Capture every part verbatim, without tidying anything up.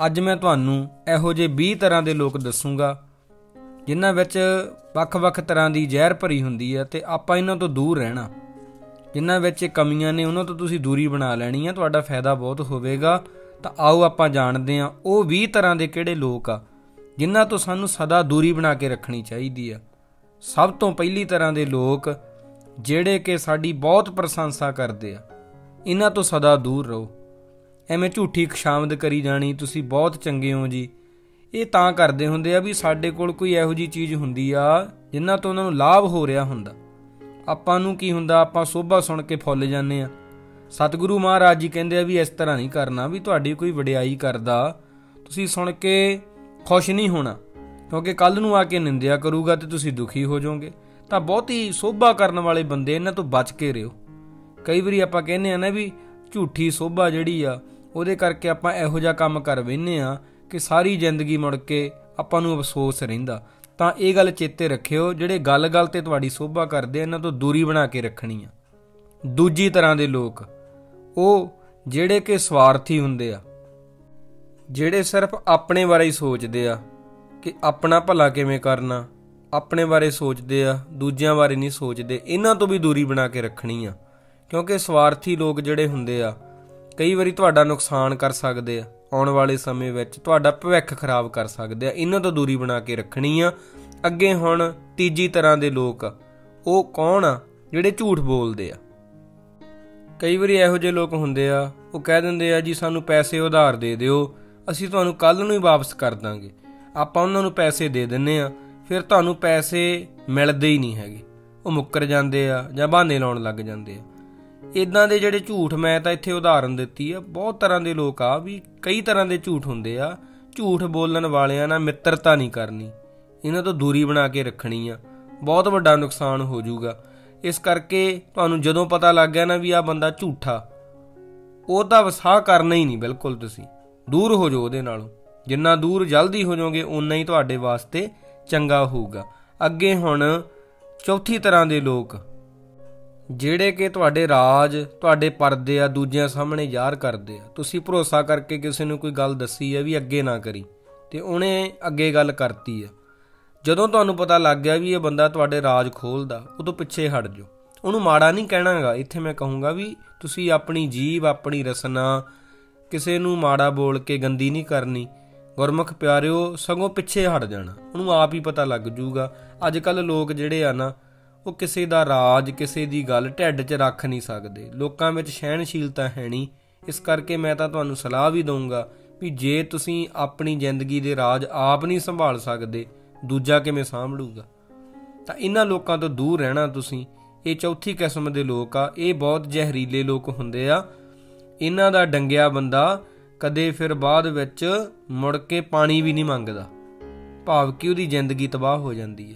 ਅੱਜ मैं ਤੁਹਾਨੂੰ ਇਹੋ ਜਿਹੇ ਵੀਹ ਤਰ੍ਹਾਂ ਦੇ ਲੋਕ ਦੱਸੂਗਾ ਜਿਨ੍ਹਾਂ ਵਿੱਚ ਵੱਖ-ਵੱਖ ਤਰ੍ਹਾਂ ਦੀ ਜ਼ਹਿਰ ਭਰੀ ਹੁੰਦੀ ਹੈ ਤੇ ਆਪਾਂ ਇਹਨਾਂ ਤੋਂ ਦੂਰ ਰਹਿਣਾ। ਜਿਨ੍ਹਾਂ ਵਿੱਚ ਕਮੀਆਂ ਨੇ ਉਹਨਾਂ ਤੋਂ ਤੁਸੀਂ ਦੂਰੀ ਬਣਾ ਲੈਣੀ ਆ, ਤੁਹਾਡਾ ਫਾਇਦਾ ਬਹੁਤ ਹੋਵੇਗਾ। ਤਾਂ ਆਓ ਆਪਾਂ ਜਾਣਦੇ ਹਾਂ ਉਹ ਵੀਹ ਤਰ੍ਹਾਂ ਦੇ ਕਿਹੜੇ ਲੋਕ ਆ ਜਿਨ੍ਹਾਂ ਤੋਂ ਸਾਨੂੰ ਸਦਾ ਦੂਰੀ ਬਣਾ ਕੇ ਰੱਖਣੀ ਚਾਹੀਦੀ ਆ। ਸਭ ਤੋਂ ਪਹਿਲੀ ਤਰ੍ਹਾਂ ਦੇ ਲੋਕ ਜਿਹੜੇ ਕਿ ਸਾਡੀ ਬਹੁਤ ਪ੍ਰਸ਼ੰਸਾ ਕਰਦੇ ਆ, ਇਹਨਾਂ ਤੋਂ ਸਦਾ ਦੂਰ ਰਹੋ। ਐਵੇਂ ਝੂਠੀ ਖੁਸ਼ਾਮਦ ਕਰੀ ਜਾਣੀ ਤੁਸੀਂ ਬਹੁਤ ਚੰਗੇ ਹੋ ਜੀ, ਇਹ ਤਾਂ ਕਰਦੇ ਹੁੰਦੇ ਆ ਵੀ ਸਾਡੇ ਕੋਲ ਕੋਈ ਇਹੋ ਜਿਹੀ ਚੀਜ਼ ਹੁੰਦੀ ਆ ਜਿਨ੍ਹਾਂ ਤੋਂ ਉਹਨਾਂ ਨੂੰ ਲਾਭ ਹੋ ਰਿਹਾ ਹੁੰਦਾ। ਆਪਾਂ ਨੂੰ ਕੀ ਹੁੰਦਾ, ਆਪਾਂ ਸੋਭਾ ਸੁਣ ਕੇ ਫੁੱਲ ਜਾਂਦੇ ਆ। ਸਤਿਗੁਰੂ ਮਹਾਰਾਜ ਜੀ ਕਹਿੰਦੇ ਆ ਵੀ ਇਸ ਤਰ੍ਹਾਂ ਨਹੀਂ ਕਰਨਾ, ਵੀ ਤੁਹਾਡੀ ਕੋਈ ਵਡਿਆਈ ਕਰਦਾ ਤੁਸੀਂ ਸੁਣ ਕੇ ਖੁਸ਼ ਨਹੀਂ ਹੋਣਾ, ਕਿਉਂਕਿ ਕੱਲ੍ਹ ਨੂੰ ਆ ਕੇ ਨਿੰਦਿਆ ਕਰੂਗਾ ਤੇ ਤੁਸੀਂ ਦੁਖੀ ਹੋ ਜਾਓਗੇ। ਤਾਂ ਬਹੁਤੀ ਸੋਭਾ ਕਰਨ ਵਾਲੇ ਬੰਦੇ ਇਹਨਾਂ ਤੋਂ ਬਚ ਕੇ ਰਹੋ। ਕਈ ਵਾਰੀ ਆਪਾਂ ਕਹਿੰਦੇ ਆ ਨਾ ਵੀ ਝੂਠੀ ਸੋਭਾ ਜਿਹੜੀ ਆ ਉਹਦੇ ਕਰਕੇ ਆਪਾਂ ਇਹੋ ਜਿਹਾ ਕੰਮ ਕਰ ਬਹਿੰਦੇ ਆ ਕਿ ਸਾਰੀ ਜ਼ਿੰਦਗੀ ਮੁੜ ਕੇ ਆਪਾਂ ਨੂੰ ਅਫਸੋਸ ਰਹਿੰਦਾ। ਤਾਂ ਇਹ ਗੱਲ ਚੇਤੇ ਰੱਖਿਓ, ਜਿਹੜੇ ਗੱਲ-ਗੱਲ ਤੇ ਤੁਹਾਡੀ ਸੋਭਾ ਕਰਦੇ ਆ ਇਹਨਾਂ ਤੋਂ ਦੂਰੀ ਬਣਾ ਕੇ ਰੱਖਣੀ ਆ। ਦੂਜੀ ਤਰ੍ਹਾਂ ਦੇ ਲੋਕ ਉਹ ਜਿਹੜੇ ਕਿ ਸਵਾਰਥੀ ਹੁੰਦੇ ਆ, ਜਿਹੜੇ ਸਿਰਫ ਆਪਣੇ ਬਾਰੇ ਹੀ ਸੋਚਦੇ ਆ ਕਿ ਆਪਣਾ ਭਲਾ ਕਿਵੇਂ ਕਰਨਾ, ਆਪਣੇ ਬਾਰੇ ਸੋਚਦੇ ਆ, ਦੂਜਿਆਂ ਬਾਰੇ ਨਹੀਂ ਸੋਚਦੇ। ਇਹਨਾਂ ਤੋਂ ਵੀ ਦੂਰੀ ਬਣਾ ਕੇ ਰੱਖਣੀ ਆ, ਕਿਉਂਕਿ ਸਵਾਰਥੀ ਲੋਕ ਜਿਹੜੇ ਹੁੰਦੇ ਆ ਕਈ ਵਾਰੀ ਤੁਹਾਡਾ ਨੁਕਸਾਨ ਕਰ ਸਕਦੇ ਆ, ਆਉਣ ਵਾਲੇ ਸਮੇਂ ਵਿੱਚ ਤੁਹਾਡਾ ਭਵਿੱਖ ਖਰਾਬ ਕਰ ਸਕਦੇ ਆ। ਇਹਨਾਂ ਤੋਂ ਦੂਰੀ ਬਣਾ ਕੇ ਰੱਖਣੀ ਆ। ਅੱਗੇ ਹੁਣ ਤੀਜੀ ਤਰ੍ਹਾਂ ਦੇ ਲੋਕ ਉਹ ਕੌਣ ਆ, ਜਿਹੜੇ ਝੂਠ ਬੋਲਦੇ ਆ। ਕਈ ਵਾਰੀ ਇਹੋ ਜਿਹੇ ਲੋਕ ਹੁੰਦੇ ਆ, ਉਹ ਕਹਿ ਦਿੰਦੇ ਆ ਜੀ ਸਾਨੂੰ ਪੈਸੇ ਉਧਾਰ ਦੇ ਦਿਓ, ਅਸੀਂ ਤੁਹਾਨੂੰ ਕੱਲ੍ਹ ਨੂੰ ਹੀ ਵਾਪਸ ਕਰ ਦਾਂਗੇ। ਆਪਾਂ ਉਹਨਾਂ ਨੂੰ ਪੈਸੇ ਦੇ ਦਿੰਦੇ ਆ, ਫਿਰ ਤੁਹਾਨੂੰ ਪੈਸੇ ਮਿਲਦੇ ਹੀ ਨਹੀਂ ਹੈਗੇ, ਉਹ ਮੁੱਕਰ ਜਾਂਦੇ ਆ ਜਾਂ ਬਹਾਨੇ ਲਾਉਣ ਲੱਗ ਜਾਂਦੇ ਆ। ਇੱਦਾਂ ਦੇ ਜਿਹੜੇ ਝੂਠ, ਮੈਂ ਤਾਂ ਇੱਥੇ ਉਦਾਹਰਨ ਦਿੱਤੀ ਆ, ਬਹੁਤ ਤਰ੍ਹਾਂ ਦੇ ਲੋਕ ਆ ਵੀ ਕਈ ਤਰ੍ਹਾਂ ਦੇ ਝੂਠ ਹੁੰਦੇ ਆ। ਝੂਠ ਬੋਲਣ ਵਾਲਿਆਂ ਨਾਲ ਮਿੱਤਰਤਾ ਨਹੀਂ ਕਰਨੀ, ਇਹਨਾਂ ਤੋਂ ਦੂਰੀ ਬਣਾ ਕੇ ਰੱਖਣੀ ਆ, ਬਹੁਤ ਵੱਡਾ ਨੁਕਸਾਨ ਹੋ ਜਾਊਗਾ। ਇਸ ਕਰਕੇ ਤੁਹਾਨੂੰ ਜਦੋਂ ਪਤਾ ਲੱਗ ਗਿਆ ਨਾ ਵੀ ਆਹ ਬੰਦਾ ਝੂਠਾ, ਉਹ ਤਾਂ ਵਸਾਹ ਕਰਨਾ ਹੀ ਨਹੀਂ ਬਿਲਕੁਲ, ਤੁਸੀਂ ਦੂਰ ਹੋ ਜਾਓ ਉਹਦੇ ਨਾਲੋਂ। ਜਿੰਨਾ ਦੂਰ ਜਲਦੀ ਹੋ ਜਾਓਗੇ ਓਨਾ ਹੀ ਤੁਹਾਡੇ ਵਾਸਤੇ ਚੰਗਾ ਹੋਊਗਾ। ਅੱਗੇ ਹੁਣ ਚੌਥੀ ਤਰ੍ਹਾਂ ਦੇ ਲੋਕ ਜਿਹੜੇ ਕਿ ਤੁਹਾਡੇ ਰਾਜ, ਤੁਹਾਡੇ ਪਰਦੇ ਆ ਦੂਜਿਆਂ ਸਾਹਮਣੇ ਜ਼ਾਹਰ ਕਰਦੇ ਆ। ਤੁਸੀਂ ਭਰੋਸਾ ਕਰਕੇ ਕਿਸੇ ਨੂੰ ਕੋਈ ਗੱਲ ਦੱਸੀ ਆ ਵੀ ਅੱਗੇ ਨਾ ਕਰੀ, ਤੇ ਉਹਨੇ ਅੱਗੇ ਗੱਲ ਕਰਤੀ ਆ। ਜਦੋਂ ਤੁਹਾਨੂੰ ਪਤਾ ਲੱਗ ਗਿਆ ਵੀ ਇਹ ਬੰਦਾ ਤੁਹਾਡੇ ਰਾਜ ਖੋਲ੍ਹਦਾ, ਉਦੋਂ ਪਿੱਛੇ ਹਟ ਜਾਓ। ਉਹਨੂੰ ਮਾੜਾ ਨਹੀਂ ਕਹਿਣਾਗਾ, ਇੱਥੇ ਮੈਂ ਕਹੂੰਗਾ ਵੀ ਤੁਸੀਂ ਆਪਣੀ ਜੀਭ, ਆਪਣੀ ਰਸਨਾ ਕਿਸੇ ਨੂੰ ਮਾੜਾ ਬੋਲ ਕੇ ਗੰਦੀ ਨਹੀਂ ਕਰਨੀ। ਗੁਰਮੁਖ ਪਿਆਰਿਓ, ਸਗੋਂ ਪਿੱਛੇ ਹਟ ਜਾਣਾ, ਉਹਨੂੰ ਆਪ ਹੀ ਪਤਾ ਲੱਗ ਜੂਗਾ। ਅੱਜ ਕੱਲ੍ਹ ਲੋਕ ਜਿਹੜੇ ਆ ਨਾ, ਉਹ ਕਿਸੇ ਦਾ ਰਾਜ, ਕਿਸੇ ਦੀ ਗੱਲ ਢਿੱਡ 'ਚ ਰੱਖ ਨਹੀਂ ਸਕਦੇ। ਲੋਕਾਂ ਵਿੱਚ ਸਹਿਣਸ਼ੀਲਤਾ ਹੈ ਨਹੀਂ। ਇਸ ਕਰਕੇ ਮੈਂ ਤਾਂ ਤੁਹਾਨੂੰ ਸਲਾਹ ਵੀ ਦਊਂਗਾ ਵੀ ਜੇ ਤੁਸੀਂ ਆਪਣੀ ਜ਼ਿੰਦਗੀ ਦੇ ਰਾਜ ਆਪ ਨਹੀਂ ਸੰਭਾਲ ਸਕਦੇ, ਦੂਜਾ ਕਿਵੇਂ ਸੰਭਲੂਗਾ। ਤਾਂ ਇਹਨਾਂ ਲੋਕਾਂ ਤੋਂ ਦੂਰ ਰਹਿਣਾ ਤੁਸੀਂ। ਇਹ ਚੌਥੀ ਕਿਸਮ ਦੇ ਲੋਕ ਆ, ਇਹ ਬਹੁਤ ਜ਼ਹਿਰੀਲੇ ਲੋਕ ਹੁੰਦੇ ਆ। ਇਹਨਾਂ ਦਾ ਡੰਗਿਆ ਬੰਦਾ ਕਦੇ ਫਿਰ ਬਾਅਦ ਵਿੱਚ ਮੁੜ ਕੇ ਪਾਣੀ ਵੀ ਨਹੀਂ ਮੰਗਦਾ, ਭਾਵ ਕਿ ਉਹਦੀ ਜ਼ਿੰਦਗੀ ਤਬਾਹ ਹੋ ਜਾਂਦੀ ਹੈ।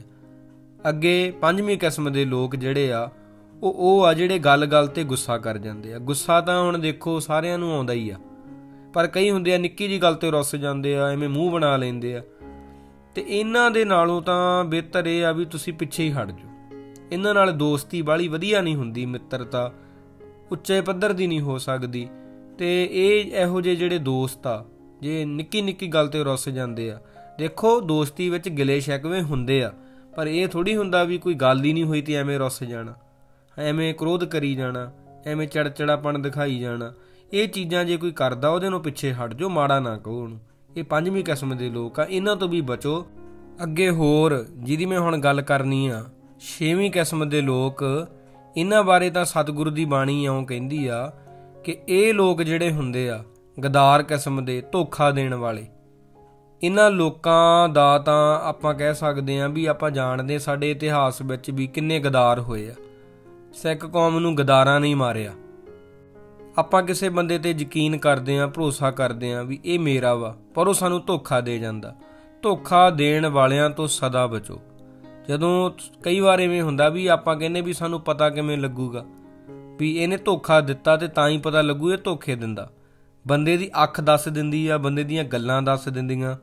ਅੱਗੇ ਪੰਜਵੀਂ ਕਿਸਮ ਦੇ ਲੋਕ ਜਿਹੜੇ ਆ, ਉਹ ਉਹ ਆ ਜਿਹੜੇ ਗੱਲ-ਗੱਲ ਤੇ ਗੁੱਸਾ ਕਰ ਜਾਂਦੇ ਆ। ਗੁੱਸਾ ਤਾਂ ਹੁਣ ਦੇਖੋ ਸਾਰਿਆਂ ਨੂੰ ਆਉਂਦਾ ਹੀ ਆ, ਪਰ ਕਈ ਹੁੰਦੇ ਆ ਨਿੱਕੀ ਜਿਹੀ ਗੱਲ ਤੇ ਰੁੱਸ ਜਾਂਦੇ ਆ, ਐਵੇਂ ਮੂੰਹ ਬਣਾ ਲੈਂਦੇ ਆ। ਤੇ ਇਹਨਾਂ ਦੇ ਨਾਲੋਂ ਤਾਂ ਬਿਹਤਰ ਇਹ ਆ ਵੀ ਤੁਸੀਂ ਪਿੱਛੇ ਹੀ ਹਟ ਜਾਓ। ਇਹਨਾਂ ਨਾਲ ਦੋਸਤੀ ਬਾਹਲੀ ਵਧੀਆ ਨਹੀਂ ਹੁੰਦੀ, ਮਿੱਤਰਤਾ ਉੱਚੇ ਪੱਧਰ ਦੀ ਨਹੀਂ ਹੋ ਸਕਦੀ। ਤੇ ਇਹ ਇਹੋ ਜਿਹੇ ਜਿਹੜੇ ਦੋਸਤ ਆ, ਜੇ ਨਿੱਕੀ ਨਿੱਕੀ ਗੱਲ ਤੇ ਰੁੱਸ ਜਾਂਦੇ ਆ, ਦੇਖੋ ਦੋਸਤੀ ਵਿੱਚ ਗਿਲੇ ਸ਼ਿਕਵੇ ਹੁੰਦੇ ਆ, ਪਰ ਇਹ ਥੋੜ੍ਹੀ ਹੁੰਦਾ ਵੀ ਕੋਈ ਗੱਲ ਹੀ ਨਹੀਂ ਹੋਈ ਤੇ ਐਵੇਂ ਰੁੱਸ ਜਾਣਾ, ਐਵੇਂ ਕ੍ਰੋਧ ਕਰੀ ਜਾਣਾ, ਐਵੇਂ ਚੜਚੜਾਪਣ ਦਿਖਾਈ ਜਾਣਾ। ਇਹ ਚੀਜ਼ਾਂ ਜੇ ਕੋਈ ਕਰਦਾ ਉਹਦੇ ਨੂੰ ਪਿੱਛੇ ਹਟ ਜਾਓ, ਮਾੜਾ ਨਾ ਕਹੋ ਉਹਨੂੰ। ਇਹ ਪੰਜਵੀਂ ਕਿਸਮ ਦੇ ਲੋਕ ਆ, ਇਹਨਾਂ ਤੋਂ ਵੀ ਬਚੋ। ਅੱਗੇ ਹੋਰ ਜਿਹਦੀ ਮੈਂ ਹੁਣ ਗੱਲ ਕਰਨੀ ਆ, ਛੇਵੀਂ ਕਿਸਮ ਦੇ ਲੋਕ। ਇਹਨਾਂ ਬਾਰੇ ਤਾਂ ਸਤਿਗੁਰੂ ਦੀ ਬਾਣੀ ਇਉਂ ਕਹਿੰਦੀ ਆ ਕਿ ਇਹ ਲੋਕ ਜਿਹੜੇ ਹੁੰਦੇ ਆ ਗਦਾਰ ਕਿਸਮ ਦੇ, ਧੋਖਾ ਦੇਣ ਵਾਲੇ। ਇਹਨਾਂ ਲੋਕਾਂ ਦਾ ਤਾਂ ਆਪਾਂ ਕਹਿ ਸਕਦੇ ਹਾਂ ਵੀ ਆਪਾਂ ਜਾਣਦੇ, ਸਾਡੇ ਇਤਿਹਾਸ ਵਿੱਚ ਵੀ ਕਿੰਨੇ ਗਦਾਰ ਹੋਏ ਆ। ਸਿੱਖ ਕੌਮ ਨੂੰ ਗਦਾਰਾਂ ਨੇ ਮਾਰਿਆ। ਆਪਾਂ ਕਿਸੇ ਬੰਦੇ ਤੇ ਯਕੀਨ ਕਰਦੇ ਹਾਂ, ਭਰੋਸਾ ਕਰਦੇ ਹਾਂ ਵੀ ਇਹ ਮੇਰਾ ਵਾ, ਪਰ ਉਹ ਸਾਨੂੰ ਧੋਖਾ ਦੇ ਜਾਂਦਾ। ਧੋਖਾ ਦੇਣ ਵਾਲਿਆਂ ਤੋਂ ਸਦਾ ਬਚੋ। ਜਦੋਂ ਕਈ ਵਾਰ ਇਵੇਂ ਹੁੰਦਾ ਵੀ ਆਪਾਂ ਕਹਿੰਦੇ ਵੀ ਸਾਨੂੰ ਪਤਾ ਕਿਵੇਂ ਲੱਗੂਗਾ ਵੀ ਇਹਨੇ ਧੋਖਾ ਦਿੱਤਾ, ਤੇ ਤਾਂ ਹੀ ਪਤਾ ਲੱਗੂ ਇਹ ਧੋਖੇ ਦਿੰਦਾ। ਬੰਦੇ ਦੀ ਅੱਖ ਦੱਸ ਦਿੰਦੀ ਆ, ਬੰਦੇ ਦੀਆਂ ਗੱਲਾਂ ਦੱਸ ਦਿੰਦੀਆਂ,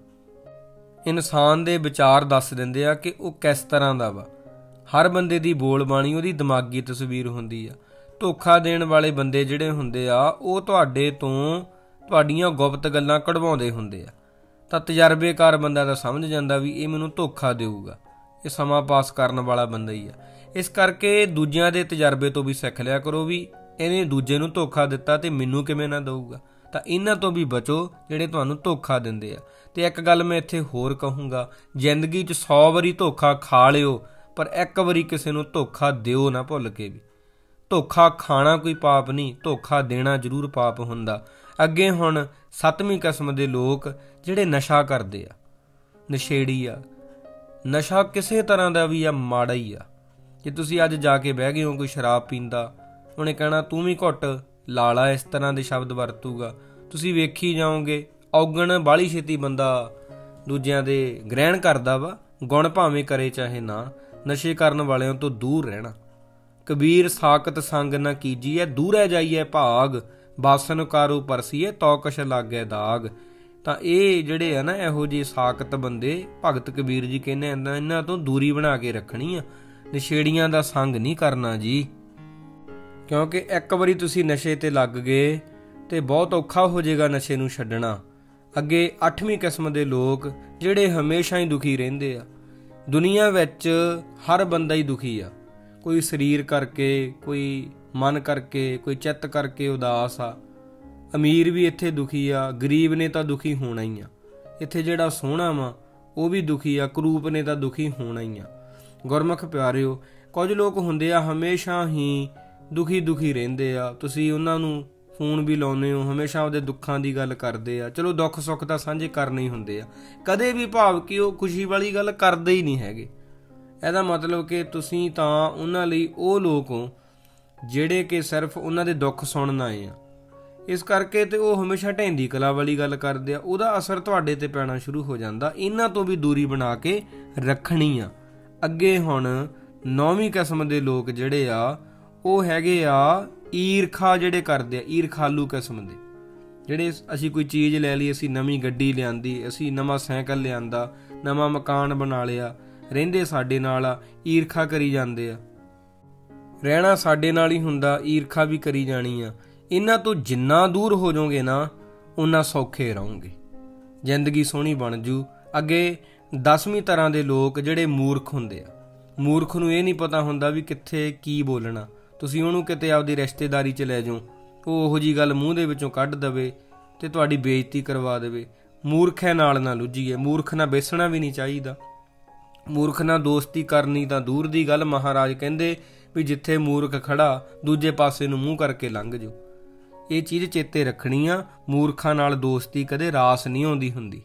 ਇਨਸਾਨ ਦੇ ਵਿਚਾਰ ਦੱਸ ਦਿੰਦੇ ਆ ਕਿ ਉਹ ਕਿਸ ਤਰ੍ਹਾਂ ਦਾ ਵਾ। ਹਰ ਬੰਦੇ ਦੀ ਬੋਲ ਬਾਣੀ ਉਹਦੀ ਦਿਮਾਗੀ ਤਸਵੀਰ ਹੁੰਦੀ ਆ। ਧੋਖਾ ਦੇਣ ਵਾਲੇ ਬੰਦੇ ਜਿਹੜੇ ਹੁੰਦੇ ਆ, ਉਹ ਤੁਹਾਡੇ ਤੋਂ ਤੁਹਾਡੀਆਂ ਗੁਪਤ ਗੱਲਾਂ ਕਢਵਾਉਂਦੇ ਹੁੰਦੇ ਆ, ਤਾਂ ਤਜਰਬੇਕਾਰ ਬੰਦਾ ਤਾਂ ਸਮਝ ਜਾਂਦਾ ਵੀ ਇਹ ਮੈਨੂੰ ਧੋਖਾ ਦੇਊਗਾ, ਇਹ ਸਮਾਂ ਪਾਸ ਕਰਨ ਵਾਲਾ ਬੰਦਾ ਹੀ ਆ। ਇਸ ਕਰਕੇ ਦੂਜਿਆਂ ਦੇ ਤਜਰਬੇ ਤੋਂ ਵੀ ਸਿੱਖ ਲਿਆ ਕਰੋ ਵੀ ਇਹਨੇ ਦੂਜੇ ਨੂੰ ਧੋਖਾ ਦਿੱਤਾ ਤੇ ਮੈਨੂੰ ਕਿਵੇਂ ਨਾ ਦਊਗਾ। ਤਾਂ ਇਹਨਾਂ ਤੋਂ ਵੀ ਬਚੋ ਜਿਹੜੇ ਤੁਹਾਨੂੰ ਧੋਖਾ ਦਿੰਦੇ ਆ। ਤੇ ਇੱਕ ਗੱਲ ਮੈਂ ਇੱਥੇ ਹੋਰ ਕਹੂੰਗਾ, ਜ਼ਿੰਦਗੀ 'ਚ ਸੌ ਵਾਰੀ ਧੋਖਾ ਖਾ ਲਿਓ, ਪਰ ਇੱਕ ਵਾਰੀ ਕਿਸੇ ਨੂੰ ਧੋਖਾ ਦਿਓ ਨਾ ਭੁੱਲ ਕੇ ਵੀ। ਧੋਖਾ ਖਾਣਾ ਕੋਈ ਪਾਪ ਨਹੀਂ, ਧੋਖਾ ਦੇਣਾ ਜ਼ਰੂਰ ਪਾਪ ਹੁੰਦਾ। ਅੱਗੇ ਹੁਣ ਸੱਤਵੀਂ ਕਿਸਮ ਦੇ ਲੋਕ ਜਿਹੜੇ ਨਸ਼ਾ ਕਰਦੇ ਆ, ਨਸ਼ੇੜੀ ਆ। ਨਸ਼ਾ ਕਿਸੇ ਤਰ੍ਹਾਂ ਦਾ ਵੀ ਆ ਮਾੜਾ ਹੀ ਆ। ਜੇ ਤੁਸੀਂ ਅੱਜ ਜਾ ਕੇ ਬਹਿ ਗਏ ਹੋ ਕੋਈ ਸ਼ਰਾਬ ਪੀਂਦਾ, ਉਹਨੇ ਕਹਿਣਾ ਤੂੰ ਵੀ ਘੁੱਟ ਲਾ ਲਾ, ਇਸ ਤਰ੍ਹਾਂ ਦੇ ਸ਼ਬਦ ਵਰਤੂਗਾ। ਤੁਸੀਂ ਵੇਖੀ ਜਾਓਗੇ ਔਗਣ ਬਾਹਲੀ ਛੇਤੀ ਬੰਦਾ ਦੂਜਿਆਂ ਦੇ ਗ੍ਰਹਿਣ ਕਰਦਾ ਵਾ, ਗੁਣ ਭਾਵੇਂ ਕਰੇ ਚਾਹੇ ਨਾ। ਨਸ਼ੇ ਕਰਨ ਵਾਲਿਆਂ ਤੋਂ ਦੂਰ ਰਹਿਣਾ। ਕਬੀਰ ਸਾਕਤ ਸੰਗ ਨਾ ਕੀਜੀਏ, ਦੂਰੈ ਜਾਈਏ ਭਾਗ, ਬਾਸਨ ਕਾਰੂ ਪਰਸੀਏ ਤੋ ਕਛ ਲਾਗੇ ਦਾਗ। ਤਾਂ ਇਹ ਜਿਹੜੇ ਆ ਨਾ ਇਹੋ ਜਿਹੇ ਸਾਕਤ ਬੰਦੇ, ਭਗਤ ਕਬੀਰ ਜੀ ਕਹਿੰਦੇ ਇਹਨਾਂ ਤੋਂ ਦੂਰੀ ਬਣਾ ਕੇ ਰੱਖਣੀ ਆ। ਨਸ਼ੇੜੀਆਂ ਦਾ ਸੰਗ ਨਹੀਂ ਕਰਨਾ ਜੀ, ਕਿਉਂਕਿ ਇੱਕ ਵਾਰੀ ਤੁਸੀਂ ਨਸ਼ੇ ਤੇ ਲੱਗ ਗਏ ਤੇ ਬਹੁਤ ਔਖਾ ਹੋ ਜਾਏਗਾ ਨਸ਼ੇ ਨੂੰ ਛੱਡਣਾ। ਅੱਗੇ ਅੱਠਵੀਂ ਕਿਸਮ ਦੇ ਲੋਕ ਜਿਹੜੇ ਹਮੇਸ਼ਾ ਹੀ ਦੁਖੀ ਰਹਿੰਦੇ ਆ। ਦੁਨੀਆ ਵਿੱਚ ਹਰ ਬੰਦਾ ਹੀ ਦੁਖੀ ਆ, ਕੋਈ ਸਰੀਰ ਕਰਕੇ, ਕੋਈ ਮਨ ਕਰਕੇ, ਕੋਈ ਚਿੱਤ ਕਰਕੇ ਉਦਾਸ ਆ। ਅਮੀਰ ਵੀ ਇੱਥੇ ਦੁਖੀ ਆ, ਗਰੀਬ ਨੇ ਤਾਂ ਦੁਖੀ ਹੋਣਾ ਹੀ ਆ। ਇੱਥੇ ਜਿਹੜਾ ਸੋਹਣਾ ਵਾ ਉਹ ਵੀ ਦੁਖੀ ਆ, ਕਰੂਪ ਨੇ ਤਾਂ ਦੁਖੀ ਹੋਣਾ ਹੀ ਆ। ਗੁਰਮੁਖ ਪਿਆਰਿਓ, ਕੁਝ ਲੋਕ ਹੁੰਦੇ ਆ ਹਮੇਸ਼ਾ ਹੀ ਦੁਖੀ ਦੁਖੀ ਰਹਿੰਦੇ ਆ। ਤੁਸੀਂ ਉਹਨਾਂ ਨੂੰ ਫੋਨ ਵੀ ਲਾਉਂਦੇ ਹੋ, ਹਮੇਸ਼ਾ ਉਹਦੇ ਦੁੱਖਾਂ ਦੀ ਗੱਲ ਕਰਦੇ ਆ। ਚਲੋ ਦੁੱਖ ਸੁੱਖ ਤਾਂ ਸਾਂਝੇ ਕਰਨੇ ਹੀ ਹੁੰਦੇ ਆ, ਕਦੇ ਵੀ ਭਾਵ ਕਿ ਉਹ ਖੁਸ਼ੀ ਵਾਲੀ ਗੱਲ ਕਰਦੇ ਹੀ ਨਹੀਂ ਹੈਗੇ। ਇਹਦਾ ਮਤਲਬ ਕਿ ਤੁਸੀਂ ਤਾਂ ਉਹਨਾਂ ਲਈ ਉਹ ਲੋਕ ਹੋ ਜਿਹੜੇ ਕਿ ਸਿਰਫ ਉਹਨਾਂ ਦੇ ਦੁੱਖ ਸੁਣਨ ਆਏ ਆ। ਇਸ ਕਰਕੇ ਤੇ ਉਹ ਹਮੇਸ਼ਾ ਢਹਿੰਦੀ ਕਲਾ ਵਾਲੀ ਗੱਲ ਕਰਦੇ ਆ, ਉਹਦਾ ਅਸਰ ਤੁਹਾਡੇ ਤੇ ਪੈਣਾ ਸ਼ੁਰੂ ਹੋ ਜਾਂਦਾ। ਇਹਨਾਂ ਤੋਂ ਵੀ ਦੂਰੀ ਬਣਾ ਕੇ ਰੱਖਣੀ ਆ। ਅੱਗੇ ਹੁਣ ਨੌਵੀਂ ਕਿਸਮ ਦੇ ਲੋਕ ਜਿਹੜੇ ਆ ਉਹ ਹੈਗੇ ਆ ਈਰਖਾ ਜਿਹੜੇ ਕਰਦੇ ਆ, ਈਰਖਾਲੂ ਕਿਸਮ ਦੇ। ਜਿਹੜੇ ਅਸੀਂ ਕੋਈ ਚੀਜ਼ ਲੈ ਲਈ, ਅਸੀਂ ਨਵੀਂ ਗੱਡੀ ਲਿਆਂਦੀ, ਅਸੀਂ ਨਵਾਂ ਸਾਈਕਲ ਲਿਆਂਦਾ, ਨਵਾਂ ਮਕਾਨ ਬਣਾ ਲਿਆ, ਰਹਿੰਦੇ ਸਾਡੇ ਨਾਲ ਆ, ਈਰਖਾ ਕਰੀ ਜਾਂਦੇ ਆ। ਰਹਿਣਾ ਸਾਡੇ ਨਾਲ ਹੀ ਹੁੰਦਾ, ਈਰਖਾ ਵੀ ਕਰੀ ਜਾਣੀ ਆ। ਇਹਨਾਂ ਤੋਂ ਜਿੰਨਾ ਦੂਰ ਹੋ ਜਾਓਗੇ ਨਾ ਉਨਾ ਸੌਖੇ ਰਹੋਗੇ, ਜ਼ਿੰਦਗੀ ਸੋਹਣੀ ਬਣ ਜੂ। ਅੱਗੇ ਦਸਵੀਂ ਤਰ੍ਹਾਂ ਦੇ ਲੋਕ ਜਿਹੜੇ ਮੂਰਖ ਹੁੰਦੇ ਆ। ਮੂਰਖ ਨੂੰ ਇਹ ਨਹੀਂ ਪਤਾ ਹੁੰਦਾ ਵੀ ਕਿੱਥੇ ਕੀ ਬੋਲਣਾ। ਤੁਸੀਂ ਉਹਨੂੰ ਕਿਤੇ ਆਪਦੀ ਰਿਸ਼ਤੇਦਾਰੀ 'ਚ ਲੈ ਜਾਓ, ਉਹ ਉਹੋ ਜਿਹੀ ਗੱਲ ਮੂੰਹ ਦੇ ਵਿੱਚੋਂ ਕੱਢ ਦੇਵੇ ਤੇ ਤੁਹਾਡੀ ਬੇਇੱਜ਼ਤੀ ਕਰਵਾ ਦੇਵੇ। ਮੂਰਖ ਹੈ ਨਾਲ ਨਾ ਲੁੱਝੀਏ, ਮੂਰਖ ਨਾਲ ਬੈਸਣਾ ਵੀ ਨਹੀਂ ਚਾਹੀਦਾ। ਮੂਰਖ ਨਾਲ ਦੋਸਤੀ ਕਰਨੀ ਤਾਂ ਦੂਰ ਦੀ ਗੱਲ। ਮਹਾਰਾਜ ਕਹਿੰਦੇ ਵੀ ਜਿੱਥੇ ਮੂਰਖ ਖੜਾ ਦੂਜੇ ਪਾਸੇ ਨੂੰ ਮੂੰਹ ਕਰਕੇ ਲੰਘ ਜਾਓ। ਇਹ ਚੀਜ਼ ਚੇਤੇ ਰੱਖਣੀ ਆ, ਮੂਰਖਾਂ ਨਾਲ ਦੋਸਤੀ ਕਦੇ ਰਾਸ ਨਹੀਂ ਆਉਂਦੀ ਹੁੰਦੀ।